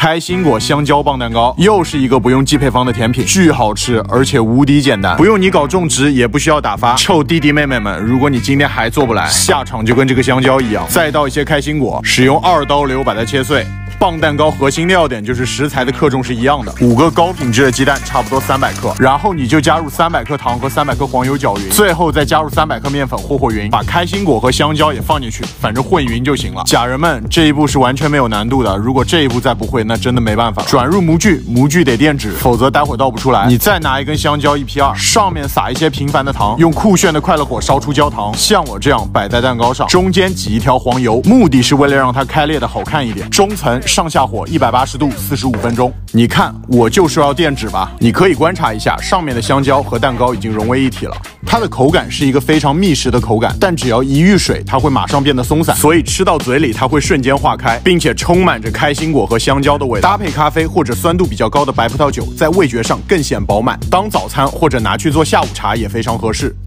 开心果香蕉棒蛋糕又是一个不用记配方的甜品，巨好吃，而且无敌简单，不用你搞种植，也不需要打发。臭弟弟妹妹们，如果你今天还做不来，下场就跟这个香蕉一样，再倒一些开心果，使用2刀流把它切碎。棒蛋糕核心料点就是食材的克重是一样的，5个高品质的鸡蛋差不多300克，然后你就加入300克糖和300克黄油搅匀，最后再加入300克面粉和匀，把开心果和香蕉也放进去，反正混匀就行了。家人们，这一步是完全没有难度的，如果这一步再不会，那真的没办法了。转入模具，模具得垫纸，否则待会倒不出来。你再拿一根香蕉1劈2，上面撒一些平凡的糖，用酷炫的快乐火烧出焦糖，像我这样摆在蛋糕上，中间挤一条黄油，目的是为了让它开裂的好看一点。中层上下火180度45分钟。你看，我就说要垫纸吧。你可以观察一下，上面的香蕉和蛋糕已经融为一体了。它的口感是一个非常密实的口感，但只要一遇水，它会马上变得松散，所以吃到嘴里它会瞬间化开，并且充满着开心果和香蕉的味道。搭配咖啡或者酸度比较高的白葡萄酒，在味觉上更显饱满。当早餐或者拿去做下午茶也非常合适。